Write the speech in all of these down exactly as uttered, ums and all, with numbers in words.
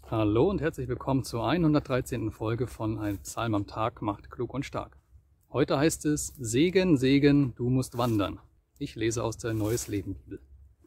Hallo und herzlich willkommen zur hundertdreizehnten Folge von Ein Psalm am Tag macht klug und stark. Heute heißt es: Segen, Segen, du musst wandern. Ich lese aus der Neues Leben Bibel.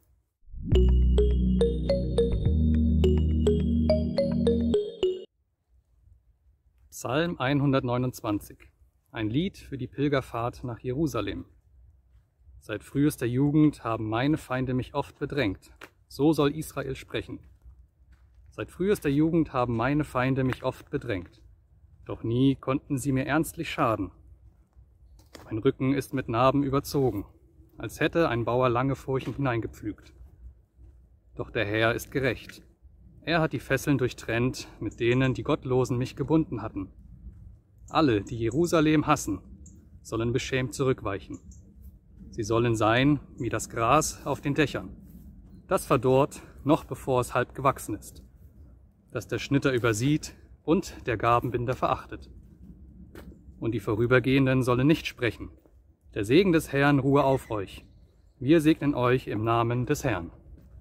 Psalm hundertneunundzwanzig. Ein Lied für die Pilgerfahrt nach Jerusalem. Seit frühester Jugend haben meine Feinde mich oft bedrängt. So soll Israel sprechen. Seit frühester Jugend haben meine Feinde mich oft bedrängt. Doch nie konnten sie mir ernstlich schaden. Mein Rücken ist mit Narben überzogen, als hätte ein Bauer lange Furchen hineingepflügt. Doch der Herr ist gerecht. Er hat die Fesseln durchtrennt, mit denen die Gottlosen mich gebunden hatten. Alle, die Jerusalem hassen, sollen beschämt zurückweichen. Sie sollen sein wie das Gras auf den Dächern, das verdorrt, noch bevor es halb gewachsen ist, das der Schnitter übersieht und der Garbenbinder verachtet. Und die Vorübergehenden sollen nicht sprechen: Der Segen des Herrn ruhe auf euch. Wir segnen euch im Namen des Herrn.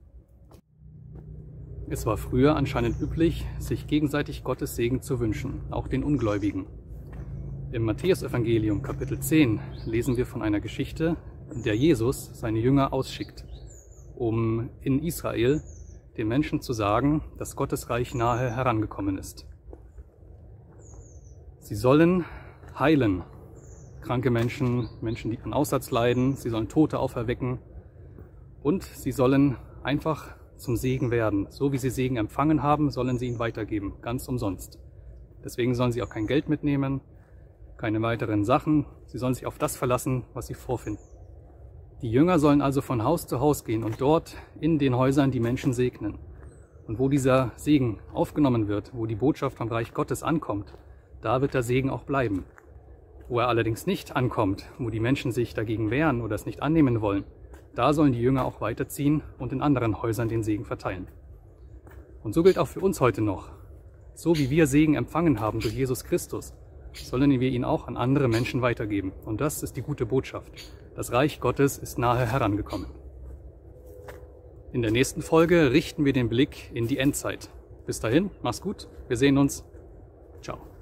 Es war früher anscheinend üblich, sich gegenseitig Gottes Segen zu wünschen, auch den Ungläubigen. Im Matthäusevangelium Kapitel zehn lesen wir von einer Geschichte, in der Jesus seine Jünger ausschickt, um in Israel den Menschen zu sagen, dass Gottes Reich nahe herangekommen ist. Sie sollen heilen, kranke Menschen, Menschen, die an Aussatz leiden, sie sollen Tote auferwecken und sie sollen einfach zum Segen werden. So wie sie Segen empfangen haben, sollen sie ihn weitergeben, ganz umsonst. Deswegen sollen sie auch kein Geld mitnehmen, keine weiteren Sachen, sie sollen sich auf das verlassen, was sie vorfinden. Die Jünger sollen also von Haus zu Haus gehen und dort in den Häusern die Menschen segnen. Und wo dieser Segen aufgenommen wird, wo die Botschaft vom Reich Gottes ankommt, da wird der Segen auch bleiben. Wo er allerdings nicht ankommt, wo die Menschen sich dagegen wehren oder es nicht annehmen wollen, da sollen die Jünger auch weiterziehen und in anderen Häusern den Segen verteilen. Und so gilt auch für uns heute noch. So wie wir Segen empfangen haben durch Jesus Christus, sollen wir ihn auch an andere Menschen weitergeben. Und das ist die gute Botschaft. Das Reich Gottes ist nahe herangekommen. In der nächsten Folge richten wir den Blick in die Endzeit. Bis dahin, mach's gut, wir sehen uns. Ciao.